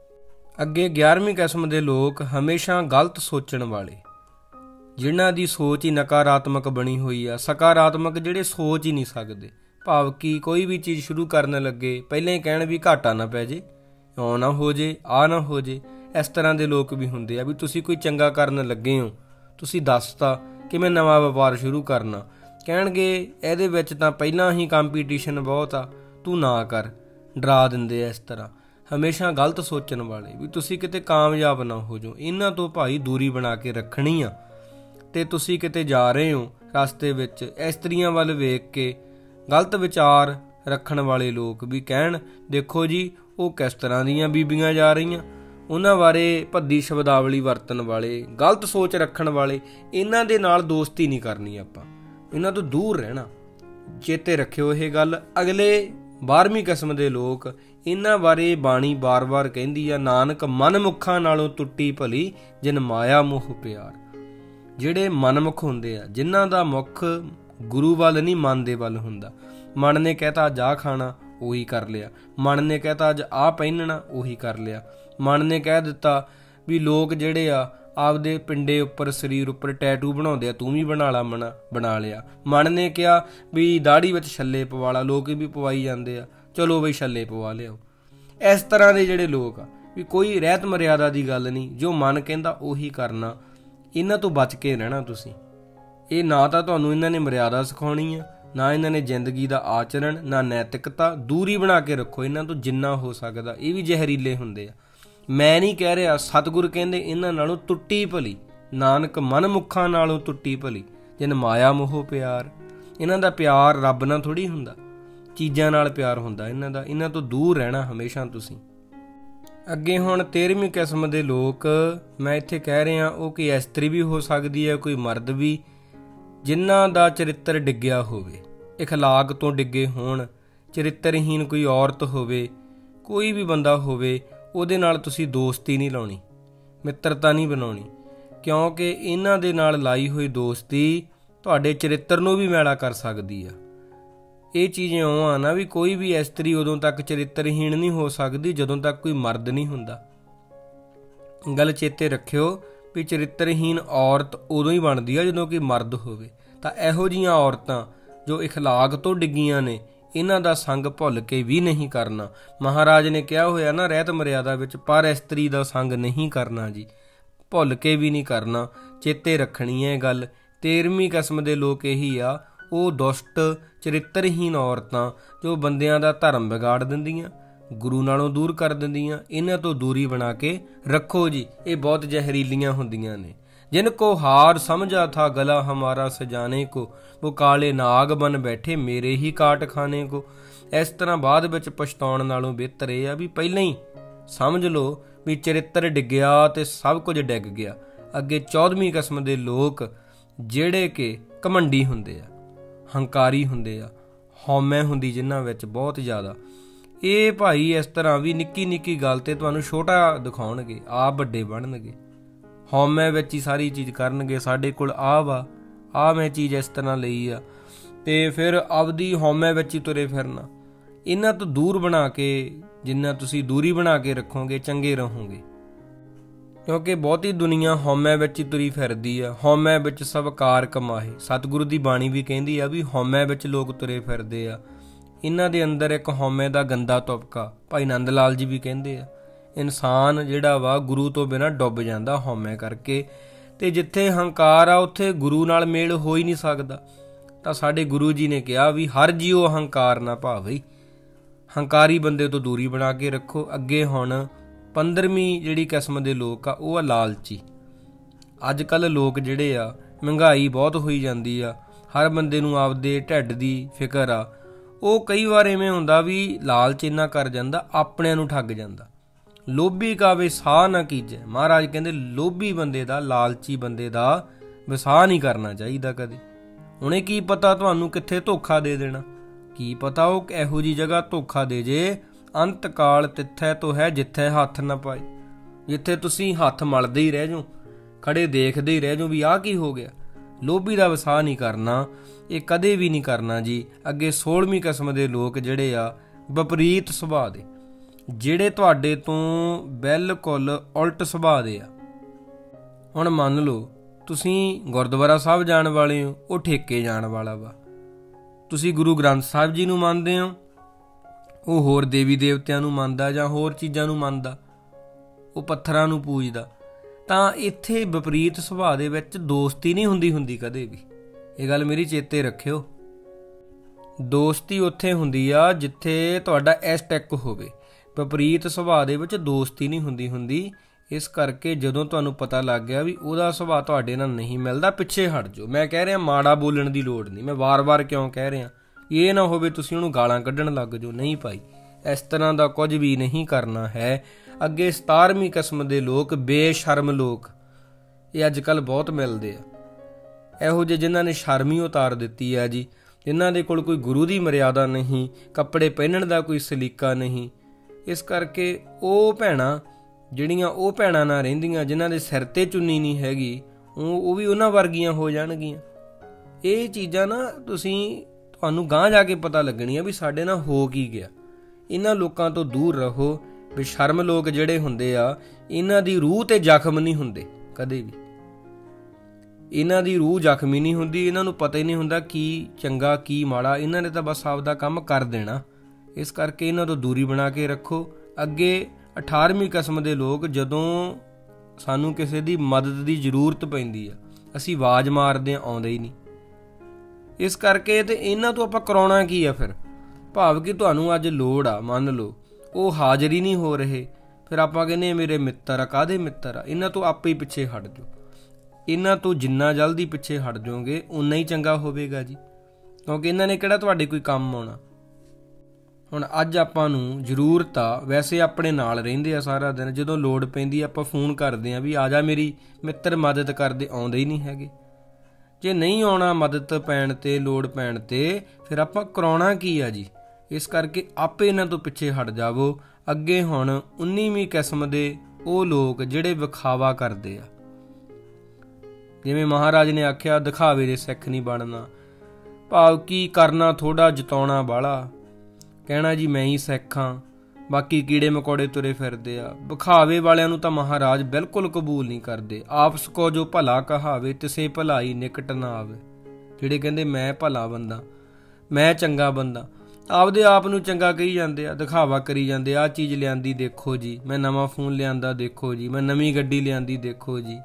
ਅੱਗੇ ਗਿਆਰਵੀਂ ਕਿਸਮ ਦੇ ਲੋਕ ਹਮੇਸ਼ਾ ਗਲਤ ਸੋਚਣ ਵਾਲੇ, ਜਿਨ੍ਹਾਂ ਦੀ ਸੋਚ ਹੀ ਨਕਾਰਾਤਮਕ ਬਣੀ ਹੋਈ ਆ। ਸਕਾਰਾਤਮਕ ਜਿਹੜੇ ਸੋਚ ਹੀ ਨਹੀਂ ਸਕਦੇ, ਭਾਵ ਕਿ ਕੋਈ ਵੀ ਚੀਜ਼ ਸ਼ੁਰੂ ਕਰਨ ਲੱਗੇ ਪਹਿਲਾਂ ਹੀ ਕਹਿਣ ਵੀ ਘਾਟਾ ਨਾ ਪੈ ਜੇ, ਇਉਂ ਨਾ ਹੋ ਜੇ, ਆਹ ਨਾ ਹੋ ਜੇ। ਇਸ ਤਰ੍ਹਾਂ ਦੇ ਲੋਕ ਵੀ ਹੁੰਦੇ ਆ ਵੀ ਤੁਸੀਂ ਕੋਈ ਚੰਗਾ ਕਰਨ ਲੱਗੇ ਹੋ, ਤੁਸੀਂ ਦੱਸਤਾ ਕਿ ਮੈਂ ਨਵਾਂ ਵਪਾਰ ਸ਼ੁਰੂ ਕਰਨਾ, ਕਹਿਣਗੇ ਇਹਦੇ ਵਿੱਚ ਤਾਂ ਪਹਿਲਾਂ ਹੀ ਕੰਪੀਟੀਸ਼ਨ ਬਹੁਤ ਆ, ਤੂੰ ਨਾ ਕਰ, ਡਰਾ ਦਿੰਦੇ ਆ। ਇਸ ਤਰ੍ਹਾਂ ਹਮੇਸ਼ਾ ਗਲਤ ਸੋਚਣ ਵਾਲੇ ਵੀ ਤੁਸੀਂ ਕਿਤੇ ਕਾਮਯਾਬ ਨਾ ਹੋ ਜਾਓ। ਇਹਨਾਂ ਤੋਂ ਭਾਈ ਦੂਰੀ ਬਣਾ ਕੇ ਰੱਖਣੀ ਆ। ਤੇ ਤੁਸੀਂ ਕਿਤੇ ਜਾ ਰਹੇ ਹੋ ਰਸਤੇ ਵਿੱਚ, ਇਸਤਰੀਆਂ ਵੱਲ ਵੇਖ ਕੇ ਗਲਤ ਵਿਚਾਰ ਰੱਖਣ ਵਾਲੇ ਲੋਕ ਵੀ ਕਹਿਣ ਦੇਖੋ ਜੀ ਉਹ ਕਿਸ ਤਰ੍ਹਾਂ ਦੀਆਂ ਬੀਬੀਆਂ ਜਾ ਰਹੀਆਂ, ਉਹਨਾਂ ਬਾਰੇ ਭੱਦੀ ਸ਼ਬਦਾਵਲੀ ਵਰਤਣ ਵਾਲੇ, ਗਲਤ ਸੋਚ ਰੱਖਣ ਵਾਲੇ, ਇਹਨਾਂ ਦੇ ਨਾਲ ਦੋਸਤੀ ਨਹੀਂ ਕਰਨੀ ਆਪਾਂ, ਇਹਨਾਂ ਤੋਂ ਦੂਰ ਰਹਿਣਾ। ਚੇਤੇ ਰੱਖਿਓ ਇਹ ਗੱਲ। ਅਗਲੇ ਬਾਰ੍ਹਵੀਂ ਕਿਸਮ ਦੇ ਲੋਕ, ਇਹਨਾਂ ਬਾਰੇ ਬਾਣੀ ਬਾਰ-ਬਾਰ ਕਹਿੰਦੀ ਆ, ਨਾਨਕ ਮਨਮੁੱਖਾਂ ਨਾਲੋਂ ਟੁੱਟੀ ਭਲੀ ਜਿਨ ਮਾਇਆ ਮੋਹ ਪਿਆਰ। ਜਿਹੜੇ ਮਨਮੁਖ ਹੁੰਦੇ ਆ, ਜਿਨ੍ਹਾਂ ਦਾ ਮੁੱਖ ਗੁਰੂ ਵੱਲ ਨਹੀਂ ਮਨ ਦੇ ਵੱਲ ਹੁੰਦਾ। ਮਨ ਨੇ ਕਹਿਤਾ ਅੱਜ ਆਹ ਖਾਣਾ, ਉਹੀ ਕਰ ਲਿਆ। ਮਨ ਨੇ ਕਹਿਤਾ ਅੱਜ ਆਹ ਪਹਿਨਣਾ, ਉਹੀ ਕਰ ਲਿਆ। ਮਨ ਨੇ ਕਹਿ ਦਿੱਤਾ ਵੀ ਲੋਕ ਜਿਹੜੇ ਆ ਆਪਦੇ ਪਿੰਡੇ ਉੱਪਰ, ਸਰੀਰ ਉੱਪਰ ਟੈਟੂ ਬਣਾਉਂਦੇ ਆ, ਤੂੰ ਵੀ ਬਣਾ ਲਾ, ਮਨਾ ਬਣਾ ਲਿਆ। ਮਨ ਨੇ ਕਿਹਾ ਵੀ ਦਾੜੀ ਵਿੱਚ ਛੱਲੇ ਪਵਾ ਲਾ, ਲੋਕ ਵੀ ਪਵਾਈ ਜਾਂਦੇ ਆ, ਚਲੋ ਬਈ ਛੱਲੇ ਪਵਾ ਲਿਆਓ। ਇਸ ਤਰ੍ਹਾਂ ਦੇ ਜਿਹੜੇ ਲੋਕ ਆ ਵੀ ਕੋਈ ਰਹਿਤ ਮਰਿਆਦਾ ਦੀ ਗੱਲ ਨਹੀਂ, ਜੋ ਮਨ ਕਹਿੰਦਾ ਉਹੀ ਕਰਨਾ। ਇਹਨਾਂ ਤੋਂ ਬਚ ਕੇ ਰਹਿਣਾ ਤੁਸੀਂ। ਇਹ ਨਾ ਤਾਂ ਤੁਹਾਨੂੰ ਇਹਨਾਂ ਨੇ ਮਰਿਆਦਾ ਸਿਖਾਉਣੀ ਆ, ਨਾ ਇਹਨਾਂ ਨੇ ਜ਼ਿੰਦਗੀ ਦਾ ਆਚਰਣ, ਨਾ ਨੈਤਿਕਤਾ। ਦੂਰੀ ਬਣਾ ਕੇ ਰੱਖੋ ਇਹਨਾਂ ਤੋਂ ਜਿੰਨਾ ਹੋ ਸਕਦਾ। ਇਹ ਵੀ ਜ਼ਹਿਰੀਲੇ ਹੁੰਦੇ ਆ। ਮੈਂ ਨਹੀਂ ਕਹਿ ਰਿਹਾ, ਸਤਿਗੁਰ ਕਹਿੰਦੇ ਇਹਨਾਂ ਨਾਲੋਂ ਟੁੱਟੀ ਭਲੀ, ਨਾਨਕ ਮਨਮੁੱਖਾਂ ਨਾਲੋਂ ਟੁੱਟੀ ਭਲੀ ਜਿਨ ਮਾਇਆ ਮੋਹ ਪਿਆਰ। ਇਹਨਾਂ ਦਾ ਪਿਆਰ ਰੱਬ ਨਾਲ ਥੋੜ੍ਹੀ ਹੁੰਦਾ, ਚੀਜ਼ਾਂ ਨਾਲ ਪਿਆਰ ਹੁੰਦਾ ਇਹਨਾਂ ਦਾ, ਇਹਨਾਂ ਤੋਂ ਦੂਰ ਰਹਿਣਾ ਹਮੇਸ਼ਾ ਤੁਸੀਂ। ਅੱਗੇ ਹੁਣ ਤੇਰ੍ਹਵੀਂ ਕਿਸਮ ਦੇ ਲੋਕ ਮੈਂ ਇੱਥੇ ਕਹਿ ਰਿਹਾ, ਉਹ ਕੋਈ ਇਸਤਰੀ ਵੀ ਹੋ ਸਕਦੀ ਹੈ, ਕੋਈ ਮਰਦ ਵੀ, ਜਿਨ੍ਹਾਂ ਦਾ ਚਰਿੱਤਰ ਡਿੱਗਿਆ ਹੋਵੇ, ਇਖਲਾਕ ਤੋਂ ਡਿੱਗੇ ਹੋਣ, ਚਰਿੱਤਰਹੀਨ ਕੋਈ ਔਰਤ ਹੋਵੇ, ਕੋਈ ਵੀ ਬੰਦਾ ਹੋਵੇ, ਉਹਦੇ ਨਾਲ ਤੁਸੀਂ ਦੋਸਤੀ ਨਹੀਂ ਲਾਉਣੀ, ਮਿੱਤਰਤਾ ਨਹੀਂ ਬਣਾਉਣੀ, ਕਿਉਂਕਿ ਇਹਨਾਂ ਦੇ ਨਾਲ ਲਾਈ ਹੋਈ ਦੋਸਤੀ ਤੁਹਾਡੇ ਚਰਿੱਤਰ ਨੂੰ ਵੀ ਮੈਲਾ ਕਰ ਸਕਦੀ ਆ। ਇਹ ਚੀਜ਼ ਇਉਂ ਆ ਨਾ ਵੀ ਕੋਈ ਵੀ ਇਸਤਰੀ ਉਦੋਂ ਤੱਕ ਚਰਿੱਤਰਹੀਣ ਨਹੀਂ ਹੋ ਸਕਦੀ ਜਦੋਂ ਤੱਕ ਕੋਈ ਮਰਦ ਨਹੀਂ ਹੁੰਦਾ। ਗੱਲ ਚੇਤੇ ਰੱਖਿਓ ਵੀ ਚਰਿੱਤਰਹੀਨ ਔਰਤ ਉਦੋਂ ਹੀ ਬਣਦੀ ਆ ਜਦੋਂ ਕਿ ਮਰਦ ਹੋਵੇ। ਤਾਂ ਇਹੋ ਜਿਹੀਆਂ ਔਰਤਾਂ ਜੋ ਇਖਲਾਕ ਤੋਂ ਡਿੱਗੀਆਂ ਨੇ, ਇਹਨਾਂ ਦਾ ਸੰਗ ਭੁੱਲ ਕੇ ਵੀ ਨਹੀਂ ਕਰਨਾ। ਮਹਾਰਾਜ ਨੇ ਕਿਹਾ ਹੋਇਆ ਨਾ ਰਹਿਤ ਮਰਿਆਦਾ ਵਿੱਚ, ਪਰ ਇਸਤਰੀ ਦਾ ਸੰਗ ਨਹੀਂ ਕਰਨਾ ਜੀ, ਭੁੱਲ ਕੇ ਵੀ ਨਹੀਂ ਕਰਨਾ। ਚੇਤੇ ਰੱਖਣੀ ਹੈ ਇਹ ਗੱਲ। ਤੇਰ੍ਹਵੀਂ ਕਿਸਮ ਦੇ ਲੋਕ ਇਹੀ ਆ, ਉਹ ਦੁਸ਼ਟ ਚਰਿੱਤਰਹੀਨ ਔਰਤਾਂ ਜੋ ਬੰਦਿਆਂ ਦਾ ਧਰਮ ਵਿਗਾੜ ਦਿੰਦੀਆਂ, ਗੁਰੂ ਨਾਲੋਂ ਦੂਰ ਕਰ ਦਿੰਦੀਆਂ। ਇਹਨਾਂ ਤੋਂ ਦੂਰੀ ਬਣਾ ਕੇ ਰੱਖੋ ਜੀ, ਇਹ ਬਹੁਤ ਜ਼ਹਿਰੀਲੀਆਂ ਹੁੰਦੀਆਂ ਨੇ। ਜਿਨ ਕੋ ਹਾਰ ਸਮਝਾ ਥਾ ਗਲਾ ਹਮਾਰਾ ਸਜਾਨੇ ਕੋ, ਉਹ ਕਾਲੇ ਨਾਗ ਬਨ ਬੈਠੇ ਮੇਰੇ ਹੀ ਕਾਟ ਖਾਨੇ ਕੋ। ਇਸ ਤਰ੍ਹਾਂ ਬਾਅਦ ਵਿੱਚ ਪਛਤਾਉਣ ਨਾਲੋਂ ਬਿਹਤਰ ਇਹ ਆ ਵੀ ਪਹਿਲਾਂ ਹੀ ਸਮਝ ਲਓ ਵੀ ਚਰਿੱਤਰ ਡਿੱਗਿਆ ਤੇ ਸਭ ਕੁਝ ਡਿੱਗ ਗਿਆ। ਅੱਗੇ ਚੌਦਵੀਂ ਕਿਸਮ ਦੇ ਲੋਕ ਜਿਹੜੇ ਕਿ ਘਮੰਡੀ ਹੁੰਦੇ ਆ, ਹੰਕਾਰੀ ਹੁੰਦੇ ਆ, ਹਉਮੈ ਹੁੰਦੀ ਜਿਨ੍ਹਾਂ ਵਿੱਚ ਬਹੁਤ ਜ਼ਿਆਦਾ। ਇਹ ਭਾਈ ਇਸ ਤਰ੍ਹਾਂ ਵੀ ਨਿੱਕੀ ਨਿੱਕੀ ਗੱਲ ਤੇ ਤੁਹਾਨੂੰ ਛੋਟਾ ਦਿਖਾਉਣਗੇ, ਆਪ ਵੱਡੇ ਬਣਨਗੇ, ਹਉਮੈ ਵਿੱਚ ਹੀ ਸਾਰੀ ਚੀਜ਼ ਕਰਨਗੇ। ਸਾਡੇ ਕੋਲ ਆਹ ਵਾ, ਆਹ ਮੈਂ ਚੀਜ਼ ਇਸ ਤਰ੍ਹਾਂ ਲਈ ਆ, ਤੇ ਫਿਰ ਆਪਦੀ ਹਉਮੈ ਵਿੱਚ ਹੀ ਤੁਰੇ ਫਿਰਨਾ। ਇਹਨਾਂ ਤੋਂ ਦੂਰ ਬਣਾ ਕੇ, ਜਿੰਨਾ ਤੁਸੀਂ ਦੂਰੀ ਬਣਾ ਕੇ ਰੱਖੋਗੇ ਚੰਗੇ ਰਹੋਗੇ, ਕਿਉਂਕਿ ਬਹੁਤੀ ਦੁਨੀਆ ਹਉਮੈ ਵਿੱਚ ਹੀ ਤੁਰੀ ਫਿਰਦੀ ਆ। ਹਉਮੈ ਵਿੱਚ ਸਭ ਕਾਰ ਕਮਾਏ, ਸਤਿਗੁਰੂ ਦੀ ਬਾਣੀ ਵੀ ਕਹਿੰਦੀ ਆ ਵੀ ਹਉਮੈ ਵਿੱਚ ਲੋਕ ਤੁਰੇ ਫਿਰਦੇ ਆ। ਇਹਨਾਂ ਦੇ ਅੰਦਰ ਇੱਕ ਹਉਮੈ ਦਾ ਗੰਦਾ ਤੁਪਕਾ, ਭਾਈ ਨੰਦ ਲਾਲ ਜੀ ਵੀ ਕਹਿੰਦੇ ਆ, ਇਨਸਾਨ ਜਿਹੜਾ ਵਾ ਗੁਰੂ ਤੋਂ ਬਿਨਾਂ ਡੁੱਬ ਜਾਂਦਾ ਹਉਮੈ ਕਰਕੇ। ਤੇ ਜਿੱਥੇ ਹੰਕਾਰ ਆ ਉੱਥੇ ਗੁਰੂ ਨਾਲ ਮੇਲ ਹੋ ਹੀ ਨਹੀਂ ਸਕਦਾ। ਤਾਂ ਸਾਡੇ ਗੁਰੂ ਜੀ ਨੇ ਕਿਹਾ ਵੀ ਹਰ ਜੀਓ ਹੰਕਾਰ ਨਾ ਭਾਵੇ, ਹੰਕਾਰੀ ਬੰਦੇ ਤੋਂ ਦੂਰੀ ਬਣਾ ਕੇ ਰੱਖੋ। ਅੱਗੇ ਹੁਣ ਪੰਦਰਵੀਂ ਜਿਹੜੀ ਕਿਸਮ ਦੇ ਲੋਕ ਆ, ਉਹ ਆ ਲਾਲਚੀ। ਅੱਜ ਕੱਲ੍ਹ ਲੋਕ ਜਿਹੜੇ ਆ, ਮਹਿੰਗਾਈ ਬਹੁਤ ਹੋਈ ਜਾਂਦੀ ਆ, ਹਰ ਬੰਦੇ ਨੂੰ ਆਪਦੇ ਢਿੱਡ ਦੀ ਫਿਕਰ ਆ। ਉਹ ਕਈ ਵਾਰ ਇਵੇਂ ਹੁੰਦਾ ਵੀ ਲਾਲਚ ਇੰਨਾ ਕਰ ਜਾਂਦਾ, ਆਪਣਿਆਂ ਨੂੰ ਠੱਗ ਜਾਂਦਾ। ਲੋਭੀ ਕਾ ਵਿਸਾਹ ਨਾ ਕੀਜੈ, ਮਹਾਰਾਜ ਕਹਿੰਦੇ ਲੋਭੀ ਬੰਦੇ ਦਾ, ਲਾਲਚੀ ਬੰਦੇ ਦਾ ਵਿਸਾਹ ਨਹੀਂ ਕਰਨਾ ਚਾਹੀਦਾ ਕਦੇ। ਉਹਨੇ ਕੀ ਪਤਾ ਤੁਹਾਨੂੰ ਕਿੱਥੇ ਧੋਖਾ ਦੇ ਦੇਣਾ, ਕੀ ਪਤਾ ਉਹ ਇਹੋ ਜਿਹੀ ਜਗ੍ਹਾ ਧੋਖਾ ਦੇ ਜੇ, ਅੰਤ ਕਾਲ ਤਿੱਥੈ ਤੋਂ ਹੈ ਜਿੱਥੇ ਹੱਥ ਨਾ ਪਾਏ, ਜਿੱਥੇ ਤੁਸੀਂ ਹੱਥ ਮਲਦੇ ਹੀ ਰਹਿ ਜਾਓ, ਖੜੇ ਦੇਖਦੇ ਹੀ ਰਹਿ ਜਾਓ ਵੀ ਆਹ ਕੀ ਹੋ ਗਿਆ। ਲੋਭੀ ਦਾ ਵਿਸਾਹ ਨਹੀਂ ਕਰਨਾ, ਇਹ ਕਦੇ ਵੀ ਨਹੀਂ ਕਰਨਾ ਜੀ। ਅੱਗੇ ਸੋਲਵੀਂ ਕਿਸਮ ਦੇ ਲੋਕ ਜਿਹੜੇ ਆ, ਵਿਪਰੀਤ ਸੁਭਾਅ ਦੇ, ਜਿਹੜੇ ਤੁਹਾਡੇ ਤੋਂ ਬਿਲਕੁਲ ਉਲਟ ਸੁਭਾਅ ਦੇ ਆ। ਹੁਣ ਮੰਨ ਲਓ ਤੁਸੀਂ ਗੁਰਦੁਆਰਾ ਸਾਹਿਬ ਜਾਣ ਵਾਲੇ ਹੋ, ਉਹ ਠੇਕੇ ਜਾਣ ਵਾਲਾ ਵਾ। ਤੁਸੀਂ ਗੁਰੂ ਗ੍ਰੰਥ ਸਾਹਿਬ ਜੀ ਨੂੰ ਮੰਨਦੇ ਹੋ, ਉਹ ਹੋਰ ਦੇਵੀ ਦੇਵਤਿਆਂ ਨੂੰ ਮੰਨਦਾ ਜਾਂ ਹੋਰ ਚੀਜ਼ਾਂ ਨੂੰ ਮੰਨਦਾ, ਉਹ ਪੱਥਰਾਂ ਨੂੰ ਪੂਜਦਾ। ਤਾਂ ਇੱਥੇ ਵਿਪਰੀਤ ਸੁਭਾਅ ਦੇ ਵਿੱਚ ਦੋਸਤੀ ਨਹੀਂ ਹੁੰਦੀ ਹੁੰਦੀ ਕਦੇ ਵੀ, ਇਹ ਗੱਲ ਮੇਰੀ ਚੇਤੇ ਰੱਖਿਓ। ਦੋਸਤੀ ਉੱਥੇ ਹੁੰਦੀ ਆ ਜਿੱਥੇ ਤੁਹਾਡਾ ਐਸਟੈਕ ਹੋਵੇ, ਵਿਪਰੀਤ ਸੁਭਾਅ ਦੇ ਵਿੱਚ ਦੋਸਤੀ ਨਹੀਂ ਹੁੰਦੀ ਹੁੰਦੀ। ਇਸ ਕਰਕੇ ਜਦੋਂ ਤੁਹਾਨੂੰ ਪਤਾ ਲੱਗ ਗਿਆ ਵੀ ਉਹਦਾ ਸੁਭਾਅ ਤੁਹਾਡੇ ਨਾਲ ਨਹੀਂ ਮਿਲਦਾ, ਪਿੱਛੇ ਹਟ ਜਾਓ। ਮੈਂ ਕਹਿ ਰਿਹਾ ਮਾੜਾ ਬੋਲਣ ਦੀ ਲੋੜ ਨਹੀਂ, ਮੈਂ ਵਾਰ-ਵਾਰ ਕਿਉਂ ਕਹਿ ਰਿਹਾ, ਇਹ ਨਾ ਹੋਵੇ ਤੁਸੀਂ ਉਹਨੂੰ ਗਾਲਾਂ ਕੱਢਣ ਲੱਗ ਜਾਓ। ਨਹੀਂ ਭਾਈ, ਇਸ ਤਰ੍ਹਾਂ ਦਾ ਕੁਝ ਵੀ ਨਹੀਂ ਕਰਨਾ ਹੈ। ਅੱਗੇ ਸਤਾਰਵੀਂ ਕਿਸਮ ਦੇ ਲੋਕ, ਬੇਸ਼ਰਮ ਲੋਕ, ਇਹ ਅੱਜ ਕੱਲ੍ਹ ਬਹੁਤ ਮਿਲਦੇ ਆ। ਇਹੋ ਜਿਹੇ ਜਿਨ੍ਹਾਂ ਨੇ ਸ਼ਰਮ ਹੀ ਉਤਾਰ ਦਿੱਤੀ ਹੈ ਜੀ, ਜਿਨ੍ਹਾਂ ਦੇ ਕੋਲ ਕੋਈ ਗੁਰੂ ਦੀ ਮਰਿਆਦਾ ਨਹੀਂ, ਕੱਪੜੇ ਪਹਿਨਣ ਦਾ ਕੋਈ ਸਲੀਕਾ ਨਹੀਂ। ਇਸ ਕਰਕੇ ਉਹ ਭੈਣਾਂ ਜਿਹੜੀਆਂ ਉਹ ਭੈਣਾਂ ਨਾਲ ਰਹਿੰਦੀਆਂ, ਜਿਨ੍ਹਾਂ ਦੇ ਸਿਰ 'ਤੇ ਚੁੰਨੀ ਨਹੀਂ ਹੈਗੀ, ਉਹ ਉਹ ਵੀ ਉਹਨਾਂ ਵਰਗੀਆਂ ਹੋ ਜਾਣਗੀਆਂ। ਇਹ ਚੀਜ਼ਾਂ ਨਾ ਤੁਸੀਂ ਤੁਹਾਨੂੰ ਗਾਂਹ ਜਾ ਕੇ ਪਤਾ ਲੱਗਣੀਆਂ ਵੀ ਸਾਡੇ ਨਾਲ ਹੋ ਕੀ ਗਿਆ। ਇਹਨਾਂ ਲੋਕਾਂ ਤੋਂ ਦੂਰ ਰਹੋ। ਬੇਸ਼ਰਮ ਲੋਕ ਜਿਹੜੇ ਹੁੰਦੇ ਆ, ਇਹਨਾਂ ਦੀ ਰੂਹ 'ਤੇ ਜ਼ਖਮ ਨਹੀਂ ਹੁੰਦੇ ਕਦੇ ਵੀ, ਇਹਨਾਂ ਦੀ ਰੂਹ ਜ਼ਖਮੀ ਨਹੀਂ ਹੁੰਦੀ। ਇਹਨਾਂ ਨੂੰ ਪਤਾ ਹੀ ਨਹੀਂ ਹੁੰਦਾ ਕੀ ਚੰਗਾ ਕੀ ਮਾੜਾ, ਇਹਨਾਂ ਨੇ ਤਾਂ ਬਸ ਆਪਦਾ ਕੰਮ ਕਰ ਦੇਣਾ। ਇਸ ਕਰਕੇ ਇਹਨਾਂ ਤੋਂ ਦੂਰੀ ਬਣਾ ਕੇ ਰੱਖੋ। ਅੱਗੇ ਅਠਾਰਵੀਂ ਕਿਸਮ ਦੇ ਲੋਕ, ਜਦੋਂ ਸਾਨੂੰ ਕਿਸੇ ਦੀ ਮਦਦ ਦੀ ਜ਼ਰੂਰਤ ਪੈਂਦੀ ਆ, ਅਸੀਂ ਆਵਾਜ਼ ਮਾਰਦੇ ਹਾਂ, ਆਉਂਦੇ ਹੀ ਨਹੀਂ। ਇਸ ਕਰਕੇ ਤੇ ਇਹਨਾਂ ਤੋਂ ਆਪਾਂ ਕਰਾਉਣਾ ਕੀ ਆ ਫਿਰ? ਭਾਵ ਕਿ ਤੁਹਾਨੂੰ ਅੱਜ ਲੋੜ ਆ, ਮੰਨ ਲਓ ਉਹ ਹਾਜ਼ਰ ਹੀ ਨਹੀਂ ਹੋ ਰਹੇ, ਫਿਰ ਆਪਾਂ ਕਹਿੰਦੇ ਮੇਰੇ ਮਿੱਤਰ ਆ। ਕਾਹਦੇ ਮਿੱਤਰ ਆ? ਇਹਨਾਂ ਤੋਂ ਆਪੇ ਹੀ ਪਿੱਛੇ ਹਟ ਜਾਓ। ਇਹਨਾਂ ਤੋਂ ਜਿੰਨਾ ਜਲਦੀ ਪਿੱਛੇ ਹਟ ਜਾਓਗੇ ਉਨਾ ਹੀ ਚੰਗਾ ਹੋਵੇਗਾ ਜੀ, ਕਿਉਂਕਿ ਇਹਨਾਂ ਨੇ ਕਿਹੜਾ ਤੁਹਾਡੇ ਕੋਈ ਕੰਮ ਆਉਣਾ। ਹੁਣ ਅੱਜ ਆਪਾਂ ਨੂੰ ਜ਼ਰੂਰਤ ਆ, ਵੈਸੇ ਆਪਣੇ ਨਾਲ ਰਹਿੰਦੇ ਆ ਸਾਰਾ ਦਿਨ, ਜਦੋਂ ਲੋੜ ਪੈਂਦੀ ਆਪਾਂ ਫੋਨ ਕਰਦੇ ਆ ਵੀ ਆ ਜਾ ਮੇਰੀ ਮਿੱਤਰ ਮਦਦ ਕਰਦੇ, ਆਉਂਦੇ ਹੀ ਨਹੀਂ ਹੈਗੇ। ਜੇ ਨਹੀਂ ਆਉਣਾ ਮਦਦ ਪੈਣ 'ਤੇ, ਲੋੜ ਪੈਣ 'ਤੇ, ਫਿਰ ਆਪਾਂ ਕਰਾਉਣਾ ਕੀ ਆ ਜੀ। ਇਸ ਕਰਕੇ ਆਪੇ ਇਹਨਾਂ ਤੋਂ ਪਿੱਛੇ ਹਟ ਜਾਵੋ। ਅੱਗੇ ਹੁਣ ਉੱਨੀਵੀਂ ਕਿਸਮ ਦੇ ਉਹ ਲੋਕ ਜਿਹੜੇ ਵਿਖਾਵਾ ਕਰਦੇ ਆ, ਜਿਵੇਂ ਮਹਾਰਾਜ ਨੇ ਆਖਿਆ ਦਿਖਾਵੇ ਦੇ ਸਿੱਖ ਨਹੀਂ ਬਣਨਾ, ਭਾਵ ਕੀ ਕਰਨਾ ਥੋੜ੍ਹਾ, ਜਤਾਉਣਾ ਬਾਹਲਾ, ਕਹਿਣਾ ਜੀ ਮੈਂ ਹੀ ਸਿੱਖ ਹਾਂ, ਬਾਕੀ ਕੀੜੇ ਮਕੌੜੇ ਤੁਰੇ ਫਿਰਦੇ ਆ। ਵਿਖਾਵੇ ਵਾਲਿਆਂ ਨੂੰ ਤਾਂ ਮਹਾਰਾਜ ਬਿਲਕੁਲ ਕਬੂਲ ਨਹੀਂ ਕਰਦੇ। ਆਪਸ ਕੋ ਜੋ ਭਲਾ ਕਹਾਵੇ ਤਿਸੇ ਭਲਾਈ ਨਿਕਟ ਨਾ ਆਵੇ। ਜਿਹੜੇ ਕਹਿੰਦੇ ਮੈਂ ਭਲਾ ਬੰਦਾ, ਮੈਂ ਚੰਗਾ ਬੰਦਾ, ਆਪਦੇ ਆਪ ਨੂੰ ਚੰਗਾ ਕਹੀ ਜਾਂਦੇ ਆ, ਦਿਖਾਵਾ ਕਰੀ ਜਾਂਦੇ। ਆਹ ਚੀਜ਼ ਲਿਆਂਦੀ ਦੇਖੋ ਜੀ, ਮੈਂ ਨਵਾਂ ਫੋਨ ਲਿਆਂਦਾ ਦੇਖੋ ਜੀ, ਮੈਂ ਨਵੀਂ ਗੱਡੀ ਲਿਆਂਦੀ ਦੇਖੋ ਜੀ।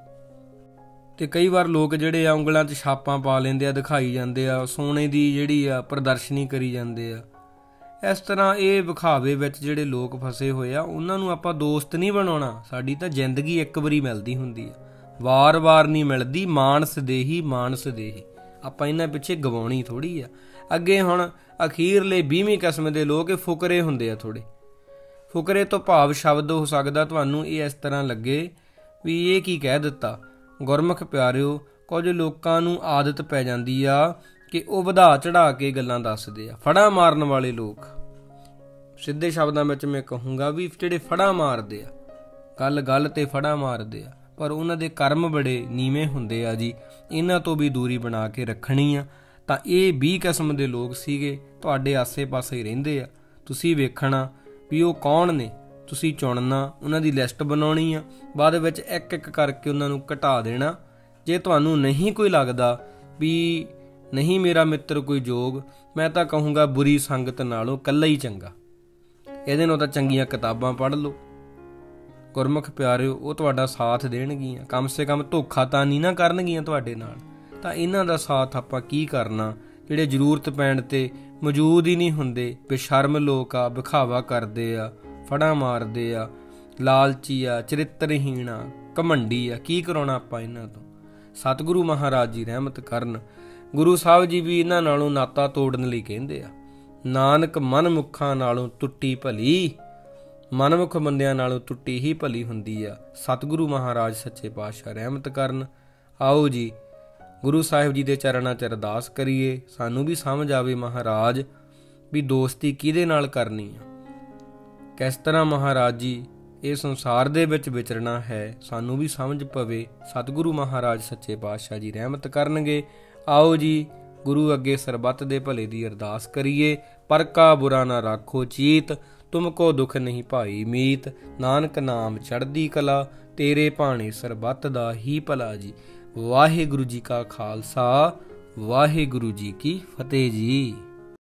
ਤੇ ਕਈ ਵਾਰ ਲੋਕ ਜਿਹੜੇ ਆ ਉਂਗਲਾਂ 'ਚ ਛਾਪਾਂ ਪਾ ਲੈਂਦੇ ਆ, ਦਿਖਾਈ ਜਾਂਦੇ ਆ, ਸੋਨੇ ਦੀ ਜਿਹੜੀ ਆ ਪ੍ਰਦਰਸ਼ਨੀ ਕਰੀ ਜਾਂਦੇ ਆ। ਇਸ ਤਰ੍ਹਾਂ ਇਹ ਵਿਖਾਵੇ ਵਿੱਚ ਜਿਹੜੇ ਲੋਕ ਫਸੇ ਹੋਏ ਆ, ਉਹਨਾਂ ਨੂੰ ਆਪਾਂ ਦੋਸਤ ਨਹੀਂ ਬਣਾਉਣਾ। ਸਾਡੀ ਤਾਂ ਜ਼ਿੰਦਗੀ ਇੱਕ ਵਾਰੀ ਮਿਲਦੀ ਹੁੰਦੀ ਆ, ਵਾਰ-ਵਾਰ ਨਹੀਂ ਮਿਲਦੀ। ਮਾਨਸ ਦੇਹੀ ਮਾਨਸ ਦੇਹੀ, ਆਪਾਂ ਇਹਨਾਂ ਪਿੱਛੇ ਗਵਾਉਣੀ ਥੋੜ੍ਹੀ ਆ। ਅੱਗੇ ਹੁਣ ਅਖੀਰਲੇ ਵੀਹਵੀਂ ਕਿਸਮ ਦੇ ਲੋਕ ਇਹ ਫੁਕਰੇ ਹੁੰਦੇ ਆ ਥੋੜ੍ਹੇ। ਫੁਕਰੇ ਤੋਂ ਭਾਵ ਸ਼ਬਦ ਹੋ ਸਕਦਾ ਤੁਹਾਨੂੰ ਇਹ ਇਸ ਤਰ੍ਹਾਂ ਲੱਗੇ ਵੀ ਇਹ ਕੀ ਕਹਿ ਦਿੱਤਾ। ਗੁਰਮੁਖ ਪਿਆਰਿਓ, ਕੁਝ ਲੋਕਾਂ ਨੂੰ ਆਦਤ ਪੈ ਜਾਂਦੀ ਆ ਕਿ ਉਹ ਵਧਾ ਚੜਾ ਕੇ ਗੱਲਾਂ ਦੱਸਦੇ ਆ। ਫੜਾਂ ਮਾਰਨ ਵਾਲੇ ਲੋਕ, ਸਿੱਧੇ ਸ਼ਬਦਾਂ ਵਿੱਚ ਮੈਂ ਕਹੂੰਗਾ ਵੀ ਜਿਹੜੇ ਫੜਾਂ ਮਾਰਦੇ ਆ, ਗੱਲ ਗੱਲ ਤੇ ਫੜਾਂ ਮਾਰਦੇ ਆ, ਪਰ ਉਹਨਾਂ ਦੇ ਕਰਮ ਬੜੇ ਨੀਵੇਂ ਹੁੰਦੇ ਆ ਜੀ। ਇਹਨਾਂ ਤੋਂ ਵੀ ਦੂਰੀ ਬਣਾ ਕੇ ਰੱਖਣੀ ਆ। ਤਾਂ ਇਹ ਵੀਹ ਕਿਸਮ ਦੇ ਲੋਕ ਸੀਗੇ, ਤੁਹਾਡੇ ਆਸੇ ਪਾਸੇ ਹੀ ਰਹਿੰਦੇ ਆ। ਤੁਸੀਂ ਵੇਖਣਾ ਵੀ ਉਹ ਕੌਣ ਨੇ, ਤੁਸੀਂ ਚੁਣਨਾ, ਉਹਨਾਂ ਦੀ ਲਿਸਟ ਬਣਾਉਣੀ ਆ, ਬਾਅਦ ਵਿੱਚ ਇੱਕ ਇੱਕ ਕਰਕੇ ਉਹਨਾਂ ਨੂੰ ਘਟਾ ਦੇਣਾ। ਜੇ ਤੁਹਾਨੂੰ ਨਹੀਂ ਕੋਈ ਲੱਗਦਾ ਵੀ ਨਹੀਂ ਮੇਰਾ ਮਿੱਤਰ ਕੋਈ ਯੋਗ, ਮੈਂ ਤਾਂ ਕਹੂੰਗਾ ਬੁਰੀ ਸੰਗਤ ਨਾਲੋਂ ਇਕੱਲਾ ਹੀ ਚੰਗਾ। ਇਹਦੇ ਨਾਲੋਂ ਤਾਂ ਚੰਗੀਆਂ ਕਿਤਾਬਾਂ ਪੜ੍ਹ ਲਓ। ਗੁਰਮੁਖ ਪਿਆਰਿਓ, ਉਹ ਤੁਹਾਡਾ ਸਾਥ ਦੇਣਗੀਆਂ, ਕਮ ਸੇ ਕਮ ਧੋਖਾ ਤਾਂ ਨਹੀਂ ਨਾ ਕਰਨਗੀਆਂ ਤੁਹਾਡੇ ਨਾਲ। ਤਾਂ ਇਹਨਾਂ ਦਾ ਸਾਥ ਆਪਾਂ ਕੀ ਕਰਨਾ, ਜਿਹੜੇ ਜ਼ਰੂਰਤ ਪੈਣ 'ਤੇ ਮੌਜੂਦ ਹੀ ਨਹੀਂ ਹੁੰਦੇ। ਬੇਸ਼ਰਮ ਲੋਕ ਆ, ਵਿਖਾਵਾ ਕਰਦੇ ਆ, ਫੜਾਂ ਮਾਰਦੇ ਆ, ਲਾਲਚੀ ਆ, ਚਰਿੱਤਰਹੀਣ ਆ, ਘਮੰਡੀ ਆ। ਕੀ ਕਰਾਉਣਾ ਆਪਾਂ ਇਹਨਾਂ ਤੋਂ। ਸਤਿਗੁਰੂ ਮਹਾਰਾਜ ਜੀ ਰਹਿਮਤ ਕਰਨ। ਗੁਰੂ ਸਾਹਿਬ ਜੀ ਵੀ ਇਹਨਾਂ ਨਾਲੋਂ ਨਾਤਾ ਤੋੜਨ ਲਈ ਕਹਿੰਦੇ ਆ। ਨਾਨਕ ਮਨਮੁੱਖਾਂ ਨਾਲੋਂ ਟੁੱਟੀ ਭਲੀ, ਮਨਮੁੱਖ ਬੰਦਿਆਂ ਨਾਲੋਂ ਟੁੱਟੀ ਹੀ ਭਲੀ ਹੁੰਦੀ ਆ। ਸਤਿਗੁਰੂ ਮਹਾਰਾਜ ਸੱਚੇ ਪਾਤਸ਼ਾਹ ਰਹਿਮਤ ਕਰਨ। ਆਓ ਜੀ ਗੁਰੂ ਸਾਹਿਬ ਜੀ ਦੇ ਚਰਨਾਂ 'ਚ ਅਰਦਾਸ ਕਰੀਏ, ਸਾਨੂੰ ਵੀ ਸਮਝ ਆਵੇ ਮਹਾਰਾਜ ਵੀ ਦੋਸਤੀ ਕਿਹਦੇ ਨਾਲ ਕਰਨੀ ਆ, ਕਿਸ ਤਰ੍ਹਾਂ ਮਹਾਰਾਜ ਜੀ ਇਹ ਸੰਸਾਰ ਦੇ ਵਿੱਚ ਵਿਚਰਨਾ ਹੈ, ਸਾਨੂੰ ਵੀ ਸਮਝ ਪਵੇ। ਸਤਿਗੁਰੂ ਮਹਾਰਾਜ ਸੱਚੇ ਪਾਤਸ਼ਾਹ ਜੀ ਰਹਿਮਤ ਕਰਨਗੇ। ਆਓ ਜੀ ਗੁਰੂ ਅੱਗੇ ਸਰਬੱਤ ਦੇ ਭਲੇ ਦੀ ਅਰਦਾਸ ਕਰੀਏ। ਪਰ ਕਾ ਬੁਰਾ ਨਾ ਰਾਖੋ ਚੀਤ, ਤੁਮ ਕੋ ਦੁਖ ਨਹੀਂ ਭਾਈ ਮੀਤ। ਨਾਨਕ ਨਾਮ ਚੜ੍ਹਦੀ ਕਲਾ, ਤੇਰੇ ਭਾਣੇ ਸਰਬੱਤ ਦਾ ਹੀ ਭਲਾ ਜੀ। ਵਾਹਿਗੁਰੂ ਜੀ ਕਾ ਖਾਲਸਾ, ਵਾਹਿਗੁਰੂ ਜੀ ਕੀ ਫਤਿਹ ਜੀ।